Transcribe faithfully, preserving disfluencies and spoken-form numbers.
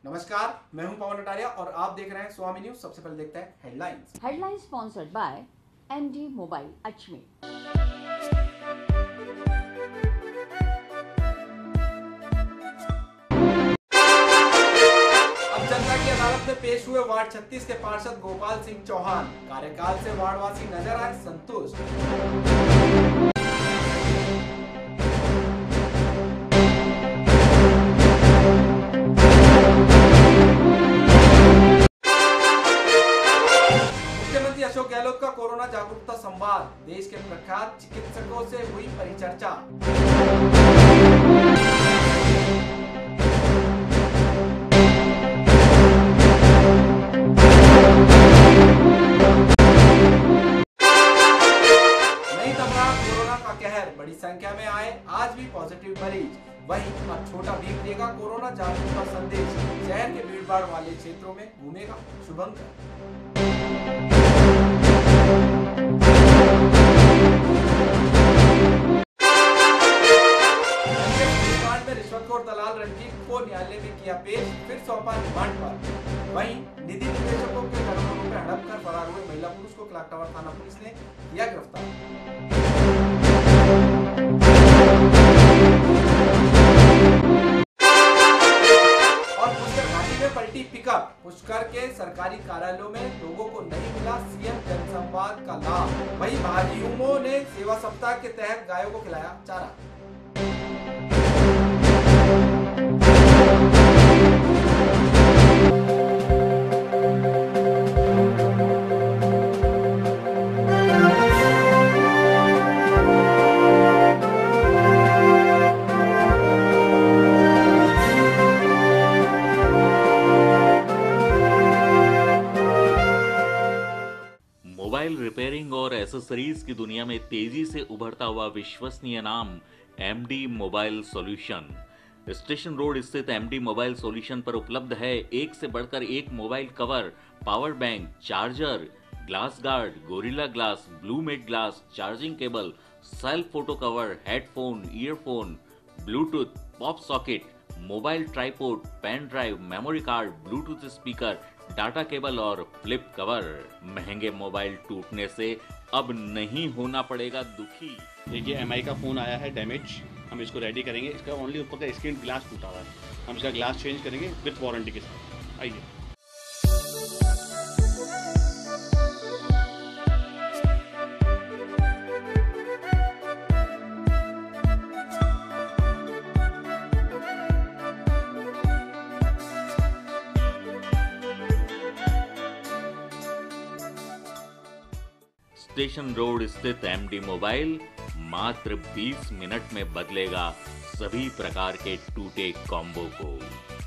नमस्कार, मैं हूं पवन अटारिया और आप देख रहे हैं स्वामी न्यूज। सबसे पहले देखते हैं headlines. Headlines sponsored by MD mobile Ajmer. अब जनता की अदालत में पेश हुए वार्ड छत्तीस के पार्षद गोपाल सिंह चौहान। कार्यकाल से वार्डवासी नजर आए संतुष्ट। अशोक गहलोत का कोरोना जागरूकता संवाद। देश के प्रख्यात चिकित्सकों से हुई परिचर्चा। नहीं थम रहा कोरोना का कहर, बड़ी संख्या में आए आज भी पॉजिटिव मरीज। वहीं अब छोटा भीम देगा कोरोना जागरूकता संदेश। शहर के भीड़भाड़ वाले क्षेत्रों में घूमेगा शुभंकर। रिश्वतखोर दलाल रणजीत को न्यायालय में किया पेश, फिर सौंपा रिमांड पर। वहीं निधि निवेशकों के करोड़ों रुपए हड़प कर फरार हुए महिला पुरुष को क्लॉक टावर थाना पुलिस ने किया गिरफ्तार। और पुष्कर घाटी में पलटी पिकअप। पुष्कर के सरकारी कार्यालयों में लोगों को नहीं मिला सीएम जनसंवाद का लाभ। वहीं भाजयुमो ने सेवा सप्ताह के तहत गायों को खिलाया चारा। मोबाइल रिपेयरिंग और एसेसरीज की दुनिया में तेजी से उभरता हुआ विश्वसनीय नाम MD mobile solution. Station road स्थित एमडी मोबाइल सॉल्यूशन पर उपलब्ध है एक से बढ़कर एक mobile cover, power bank, charger, glass guard, Gorilla glass, ब्लूमेट glass, charging cable, self photo cover, headphone, earphone, Bluetooth, pop socket, mobile tripod, pen drive, memory card, Bluetooth speaker, data cable और flip cover. महंगे mobile टूटने से अब नहीं होना पड़ेगा दुखी। देखिए एमआई का फोन आया है डैमेज, हम इसको रेडी करेंगे। इसका ओनली ऊपर का स्क्रीन ग्लास टूटा हुआ है, हम इसका ग्लास चेंज करेंगे विथ वारंटी के साथ। आइए। स्टेशन रोड स्थित एमडी मोबाइल मात्र बीस मिनट में बदलेगा सभी प्रकार के टूटे कॉम्बो को।